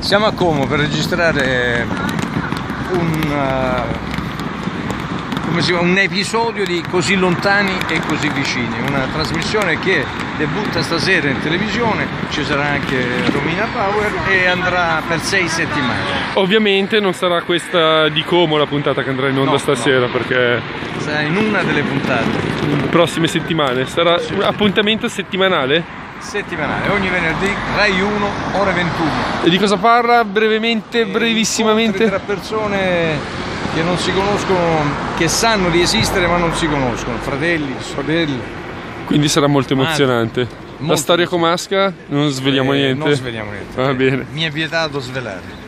Siamo a Como per registrare un episodio di Così lontani e così vicini, una trasmissione che debutta stasera in televisione, ci sarà anche Romina Power e andrà per 6 settimane. Ovviamente non sarà questa di Como la puntata che andrà in onda stasera, perché sarà in una delle puntate. Prossime settimane, sarà un appuntamento settimanale? Settimanale, ogni venerdì, Rai 1, ore 21. E di cosa parla brevemente, brevissimamente? Tra persone che non si conoscono, che sanno di esistere ma non si conoscono, fratelli, sorelle. Quindi sarà molto emozionante. La storia comasca non sveliamo niente? Non sveliamo niente. Va bene. Mi è vietato svelare.